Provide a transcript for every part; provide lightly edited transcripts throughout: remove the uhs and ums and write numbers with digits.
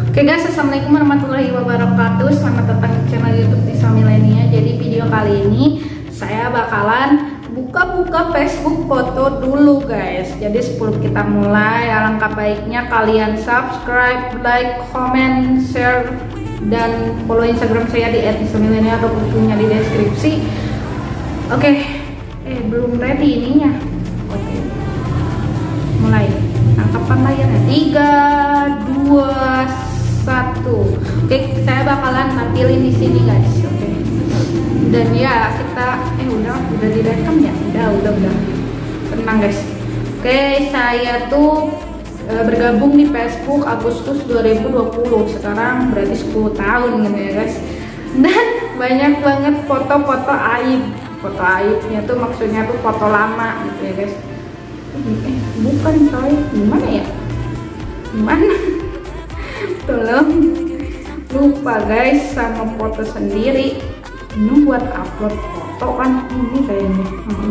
Oke guys, assalamualaikum warahmatullahi wabarakatuh. Selamat datang di channel YouTube Tisa Milenia. Jadi video kali ini saya bakalan buka-buka Facebook foto dulu guys. Jadi sebelum kita mulai, alangkah baiknya kalian subscribe, like, comment, share, dan follow Instagram saya di @tisamilenia atau bukunya di deskripsi. Oke, belum ready ininya. Oke, mulai. Tangkapan layarnya 3, 2, 1. Oke, saya bakalan nampilin di sini guys. Oke. Dan ya kita udah direkam ya. Udah. Tenang guys. Oke, saya tuh bergabung di Facebook Agustus 2020. Sekarang berarti 10 tahun gitu ya guys. Dan banyak banget foto-foto aib. Foto aibnya tuh maksudnya tuh foto lama gitu ya guys. Bukan coy, gimana ya? Gimana? Tolong, lupa guys sama foto sendiri. Ini buat upload foto kan ini kayaknya.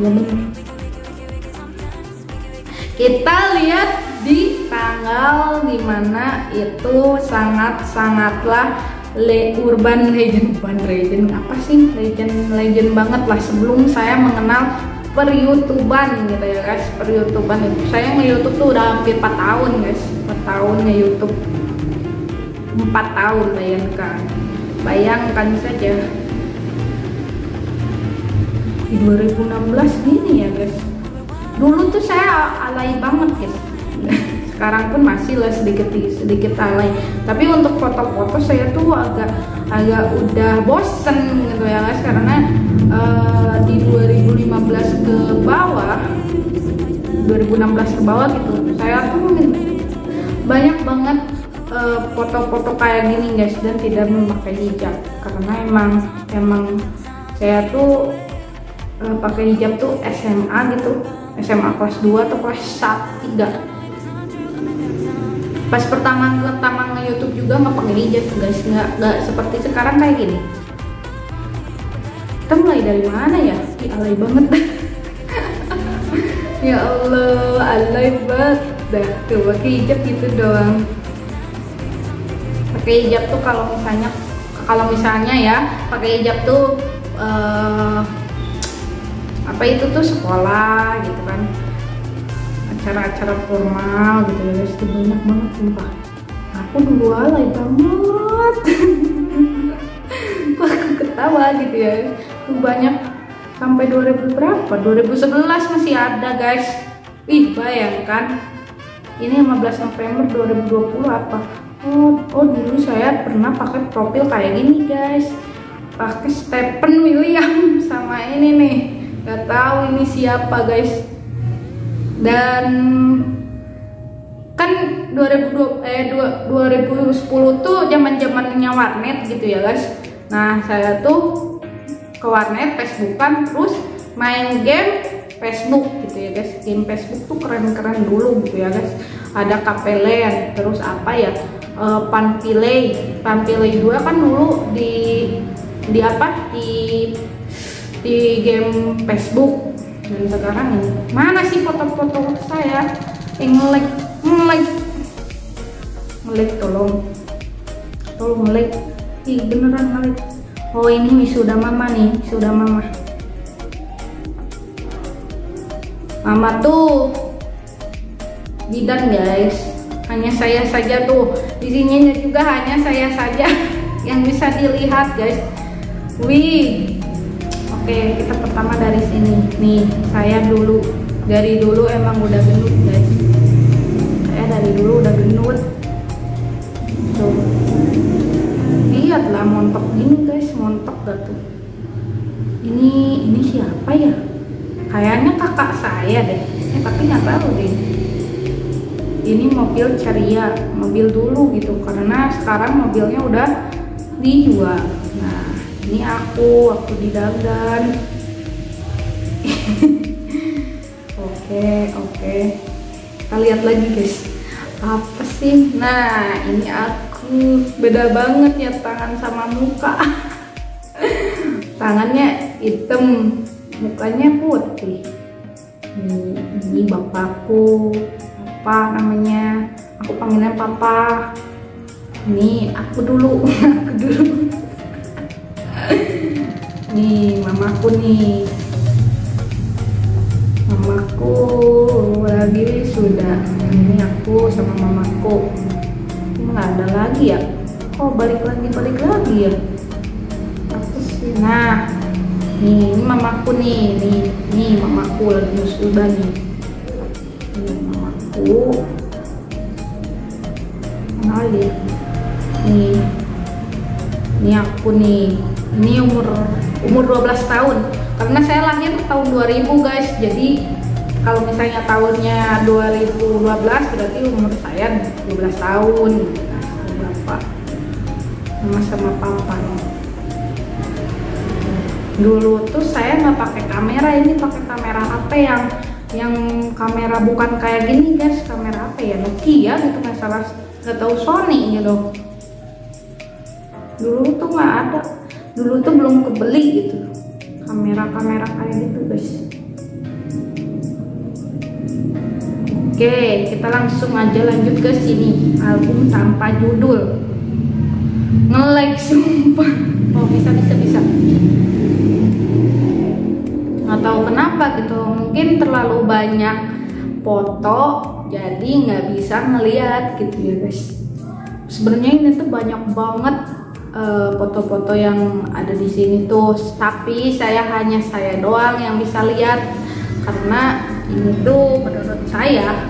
Kita lihat di tanggal dimana itu sangatlah urban legend apa sih, legend banget lah. Sebelum saya mengenal per-YouTuban gitu ya guys. Per-YouTuban itu saya nge-YouTube tuh udah hampir 4 tahun guys. 4 tahun nge-YouTube. 4 tahun, bayangkan saja. Di 2016 gini ya guys. Dulu tuh saya alay banget guys. Sekarang pun masih lah sedikit alay. Tapi untuk foto-foto saya tuh agak udah bosen gitu ya guys, karena di 2015 ke bawah, 2016 ke bawah gitu, saya tuh banyak banget foto-foto kayak gini guys, dan tidak memakai hijab. Karena emang saya tuh pakai hijab tuh SMA gitu, SMA kelas 2 atau kelas 3. Pas pertama nge-YouTube juga nggak pakai hijab guys, nggak seperti sekarang kayak gini. Kita mulai dari mana ya? Alay banget. Ya Allah, alay banget dah. Tuh pakai hijab gitu doang. Pakai hijab tuh kalau misalnya ya, pakai hijab tuh apa itu tuh sekolah gitu kan, acara-acara formal gitu ya guys. Itu banyak banget sumpah. Aku dulu alay banget. Aku ketawa gitu ya. Banyak sampai 2000 berapa? 2011 masih ada guys. Ih, bayangkan. Ini 15 November 2020 apa? Oh dulu saya pernah pakai profil kayak gini guys. Pakai Stephen William sama ini nih. Gak tahu ini siapa guys. Dan kan 2010 tuh zaman-zamannya warnet gitu ya guys. Nah, saya tuh ke warnet Facebookan, terus main game Facebook gitu ya guys. Game Facebook tuh keren-keren dulu gitu ya guys. Ada Kapelen, terus apa ya, Panpilay 2 kan dulu di game Facebook. Dan sekarang ini mana sih foto-foto saya yang nge-lag, tolong nge-lag. Ih, beneran nge-lag. Oh, ini wisuda mama nih, wisuda mama. Mama tuh bidan guys. Hanya saya saja tuh. Di sini juga hanya saya saja yang bisa dilihat guys. Wih. Oke, kita pertama dari sini. Nih, saya dari dulu emang udah gendut guys. Saya dari dulu udah gendut. Tuh. Lihatlah montok gini guys, montok gak tuh. Ini siapa ya? Kayaknya kakak saya deh. Tapi nggak tahu deh. Ini mobil Ceria, mobil dulu gitu. Karena sekarang mobilnya udah dijual. Nah, ini aku di dandan. Oke. Kita lihat lagi guys. Apa sih? Nah, ini aku beda banget ya tangan sama muka. Tangannya hitam, mukanya putih. Ini bapakku, apa namanya? Aku panggilnya papa. Ini aku dulu aku dulu. Nih mamaku nih, mamaku lagi sudah. Ini aku sama mamaku. Nggak ada lagi ya, kok balik lagi ya aku sih. Nah nih, ini mamaku nih, nih mamaku lagi musibah nih. Ini mamaku mana ya, nih aku nih. Ini umur 12 tahun karena saya lahir tahun 2000 guys. Jadi kalau misalnya tahunnya 2012 berarti umur saya 12 tahun. Nah, berapa sama papa nih. Dulu tuh saya nggak pakai kamera, ini pakai kamera HP yang kamera bukan kayak gini guys. Kamera apa ya, Nokia gitu, nggak salah, nggak tahu, Sony gitu. Dulu tuh nggak ada, dulu tuh belum kebeli gitu kamera kayak gitu guys. Oke, kita langsung aja lanjut ke sini. Album tanpa judul. Nge-like sumpah. Oh, bisa. Nggak tahu kenapa gitu. Mungkin terlalu banyak foto, jadi nggak bisa ngeliat gitu ya guys. Sebenarnya ini tuh banyak banget foto-foto yang ada di sini tuh, tapi hanya saya doang yang bisa lihat karena ini tuh menurut saya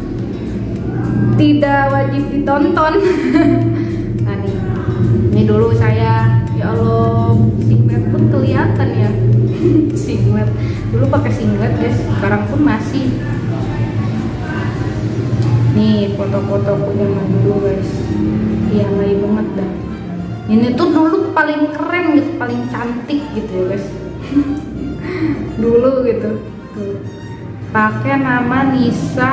tidak wajib ditonton. Nah nih, ini dulu saya, ya Allah, singlet pun kelihatan ya. Singlet dulu pakai singlet guys, sekarang pun masih. Nih foto-fotoku zaman dulu guys, iya lagi banget dah. Ini tuh dulu paling keren gitu, paling cantik gitu ya guys. Dulu gitu tuh. Pakai nama Nisa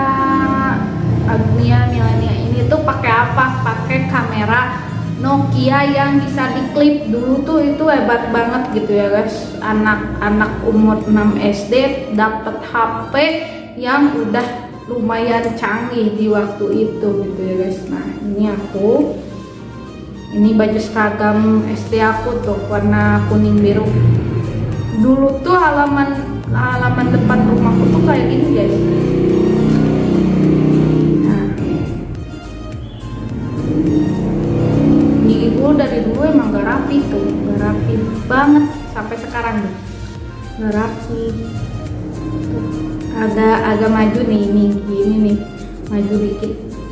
Agnia Milenia. Ini tuh pakai apa? Pakai kamera Nokia yang bisa diklip. Dulu tuh itu hebat banget gitu ya guys. Anak umur 6 SD dapat HP yang udah lumayan canggih di waktu itu gitu ya guys. Nah ini aku, ini baju seragam SD aku tuh warna kuning biru. Dulu tuh halaman depan rumahku tuh kayak gini guys. Nah, gigi gue dari dulu emang gak rapi tuh, gak rapi banget sampai sekarang tuh, gak rapi. Agak maju nih, gini nih, maju dikit.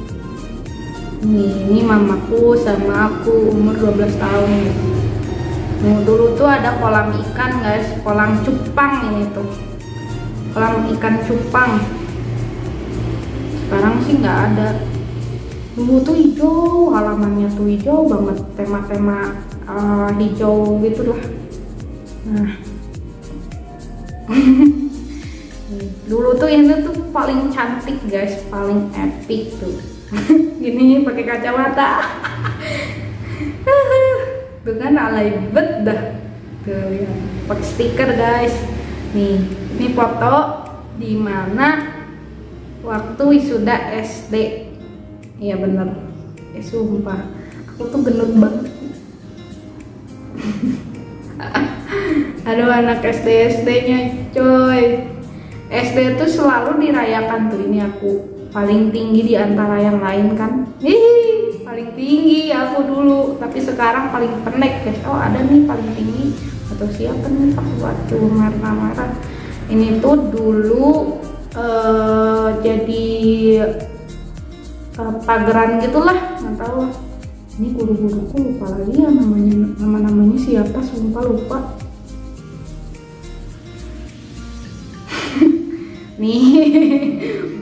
Ini mamaku sama aku umur 12 tahun. Dulu tuh ada kolam ikan guys, kolam cupang ini tuh, kolam ikan cupang. Sekarang sih nggak ada. Dulu tuh hijau, halamannya tuh hijau banget, tema-tema hijau gitu lah. Nah, dulu tuh ini tuh paling cantik guys, paling epic tuh. Gini pakai kacamata. Tuh kan alay bet dah. Tuh lihat, pakai stiker guys. Nih, ini foto di mana waktu wisuda SD. Iya bener. Sumpah, aku tuh gendut banget. Aduh, anak SD-nya coy. SD tuh selalu dirayakan tuh, ini aku paling tinggi di antara yang lain kan. Hihi, paling tinggi aku dulu, tapi sekarang paling pendek guys. Oh ada nih paling tinggi, atau siapa nih, aku baca marah-marah. Ini tuh dulu jadi pageran gitulah, nggak tahu lah. Ini guru-guruku lupa lagi ya namanya siapa, sumpah lupa. Nih,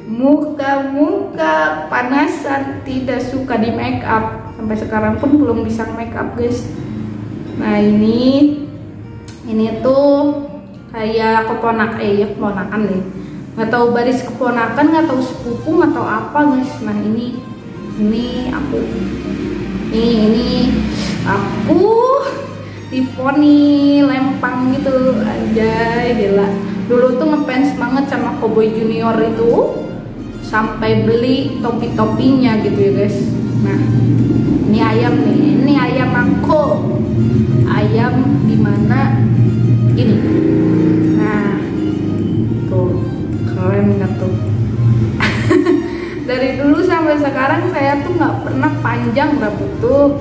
muka panasan, tidak suka di make up, sampai sekarang pun belum bisa make up guys. Nah ini tuh kayak keponakan deh, nggak tahu baris keponakan, nggak tahu sepupu, nggak tahu apa guys. Nah ini aku, ini aku di poni lempang gitu aja, gila. Dulu tuh ngefans banget sama Cowboy Junior itu, sampai beli topi-topinya gitu ya guys. Nah, ini ayam nih, ini ayam mangko, ayam dimana gini. Nah, tuh keren nggak tuh? Dari dulu sampai sekarang saya tuh nggak pernah panjang rambut tuh.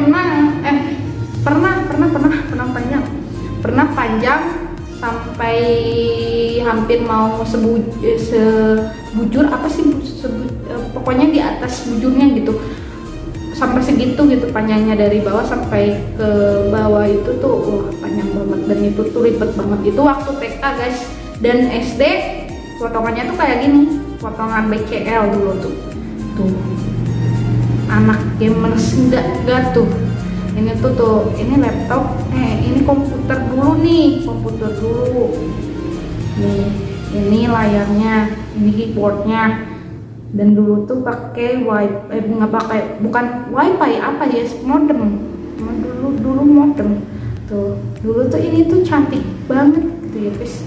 Pernah panjang sampai hampir mau sebujur apa sih, pokoknya di atas bujurnya gitu, sampai segitu gitu panjangnya, dari bawah sampai ke bawah itu tuh wah panjang banget, dan itu tuh ribet banget. Itu waktu TK guys, dan SD potongannya tuh kayak gini, potongan BCL dulu tuh anak gamers enggak tuh. Ini tuh ini laptop, ini komputer dulu nih, nih ini layarnya, ini keyboardnya. Dan dulu tuh pakai bukan wifi apa ya, modem. Dulu modem tuh. Dulu tuh ini tuh cantik banget gitu ya guys.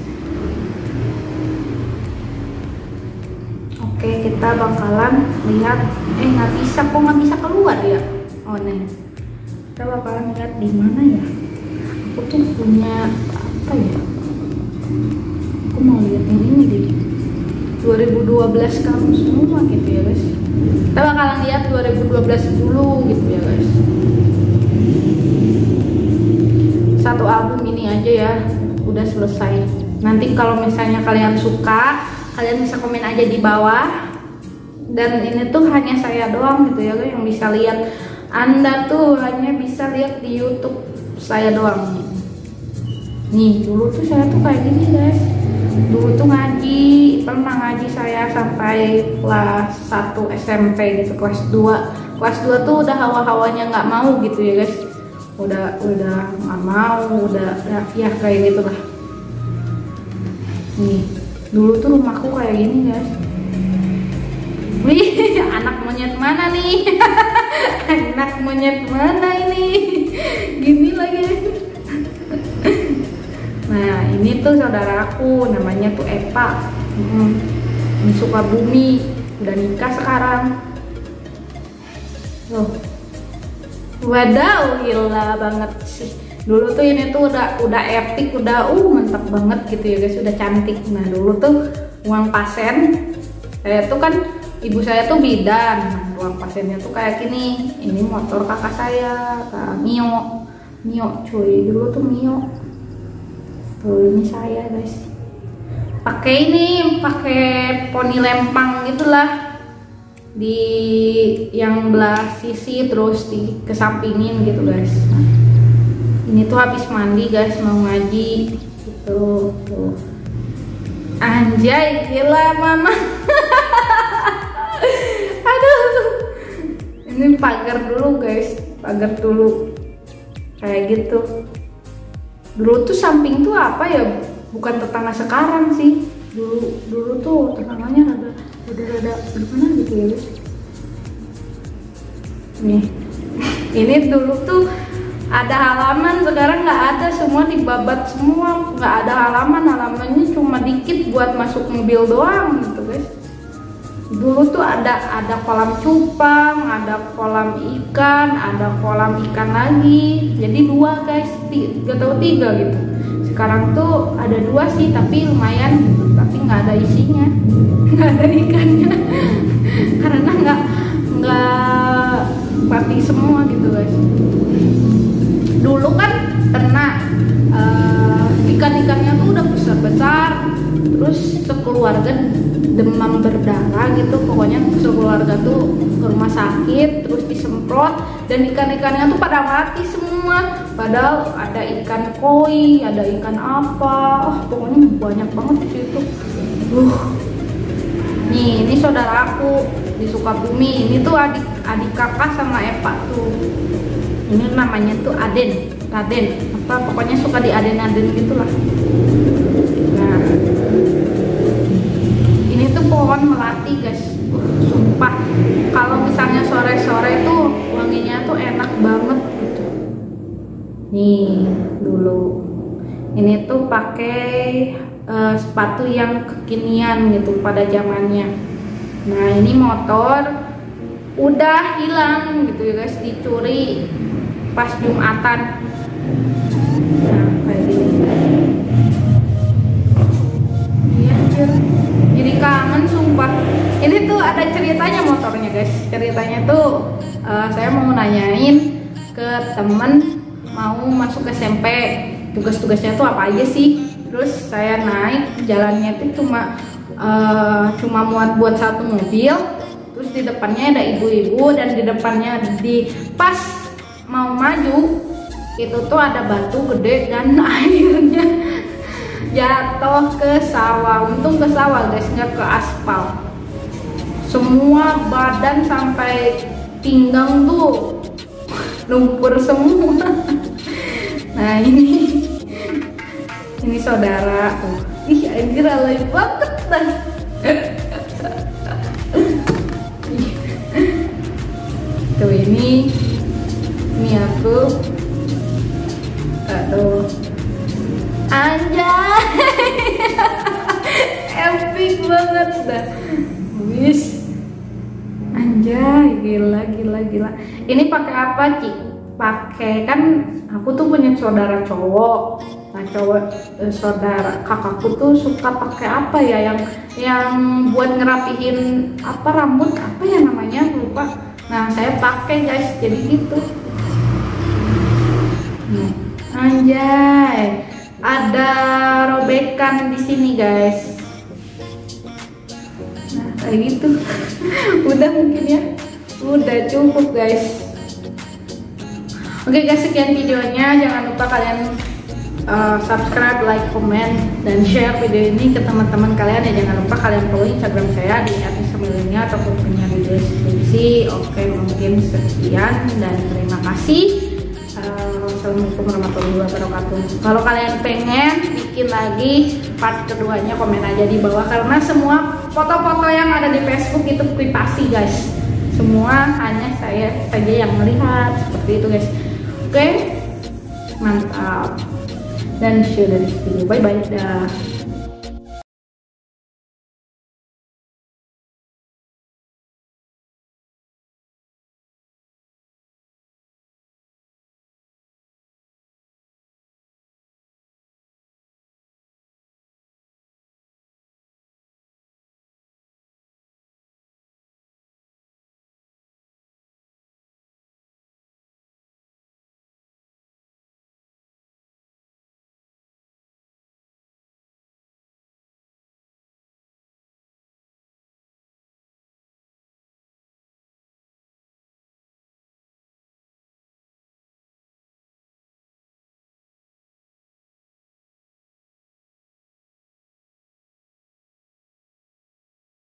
Oke, kita bakalan lihat. Nggak bisa keluar ya. Oh nih, kita bakalan lihat di mana ya. Aku tuh punya apa ya? Aku mau lihat yang ini deh. 2012 kamu semua gitu ya guys. Kita bakalan lihat 2012 dulu gitu ya guys. Satu album ini aja ya, udah selesai. Nanti kalau misalnya kalian suka, kalian bisa komen aja di bawah. Dan ini tuh hanya saya doang gitu ya guys yang bisa lihat. Anda tuh hanya bisa lihat di YouTube saya doang. Nih, dulu tuh saya tuh kayak gini guys. Dulu tuh pernah ngaji saya sampai kelas 1 SMP gitu. Kelas 2 tuh udah hawa-hawanya nggak mau gitu ya guys. Udah nggak mau, ya kayak gitulah. Nih, dulu tuh rumahku kayak gini guys. Wih, anak monyet mana nih? Anak monyet mana ini? Gini lagi. Nah, ini tuh saudaraku, namanya tuh Epa. Di Sukabumi, udah nikah sekarang. Loh. Wadaw, gila banget sih. Dulu tuh ini tuh udah epic, udah mantap banget gitu ya guys, udah cantik. Nah, dulu tuh uang pasen. Saya tuh kan ibu saya tuh bidan. Nah, ruang pasennya tuh kayak gini. Ini motor kakak saya, Kak Mio cuy. Dulu tuh Mio. Tuh ini saya guys. Pakai poni lempang gitulah. Di yang belah sisi terus kesampingin gitu guys. Nah, ini tuh habis mandi guys, mau ngaji gitu. Tuh. Anjay, gila mama. Aduh, ini pagar dulu guys, kayak gitu. Dulu tuh samping tuh apa ya, bukan tetangga sekarang sih. Dulu tuh tetangganya rada gimana gitu ya guys. Nih, ini dulu tuh ada halaman, sekarang nggak ada, semua dibabat semua, nggak ada halamannya cuma dikit buat masuk mobil doang gitu guys. Dulu tuh ada kolam cupang, ada kolam ikan lagi, jadi 2 guys, 3 gitu. Sekarang tuh ada 2 sih, tapi lumayan gitu, tapi nggak ada isinya, nggak ada ikannya karena nggak mati semua gitu guys. Dulu kan ternak, ikan-ikannya tuh udah besar-besar, terus sekeluarga demam berdarah gitu, pokoknya sekeluarga tuh ke rumah sakit, terus disemprot, dan ikan-ikannya tuh pada mati semua. Padahal ada ikan koi, ada ikan apa, pokoknya banyak banget di situ. Nih, ini saudaraku di Sukabumi. Ini tuh adik kakak sama Epa tuh. Ini namanya tuh Raden, apa pokoknya suka di Aden gitulah. Nah, ini tuh pohon melati guys. Sumpah, kalau misalnya sore-sore tuh wanginya tuh enak banget gitu. Nih, dulu ini tuh pakai sepatu yang kekinian gitu pada zamannya. Nah, ini motor udah hilang gitu ya guys, dicuri pas Jumatan. Nah kayak gini. Iya anjir, jadi kangen sumpah. Ini tuh ada ceritanya motornya guys. Ceritanya tuh saya mau nanyain ke temen mau masuk SMP, tugas-tugasnya tuh apa aja sih. Terus saya naik, jalannya tuh cuma muat buat satu mobil. Terus di depannya ada ibu-ibu, dan di depannya di pas mau maju itu tuh ada batu gede dan airnya jatuh ke sawah. Untung ke sawah guys, nggak ke aspal. Semua badan sampai pinggang tuh lumpur semua. Nah ini saudara tuh, ih anjir alay banget dah. Tuh ini aku, aduh, anjay, epic banget dah, wis, anjay, gila. Ini pakai apa Ci? Pakai, kan aku tuh punya saudara cowok. Nah saudara kakakku tuh suka pakai apa ya, yang buat ngerapihin apa rambut, apa ya namanya, lupa. Nah saya pakai guys, jadi gitu. Anjay, ada robekan di sini guys. Nah kayak gitu. Udah mungkin ya, udah cukup guys. Oke guys, sekian videonya. Jangan lupa kalian subscribe, like, comment, dan share video ini ke teman-teman kalian ya. Jangan lupa kalian follow Instagram saya di @misamilenia ataupun punya di deskripsi. Oke, mungkin sekian dan terima kasih. Assalamualaikum warahmatullahi wabarakatuh. Kalau kalian pengen bikin lagi part keduanya, komen aja di bawah, karena semua foto-foto yang ada di Facebook itu privasi guys. Semua hanya saya saja yang melihat, seperti itu guys. Oke, mantap. Dan share dari video. Bye bye dah.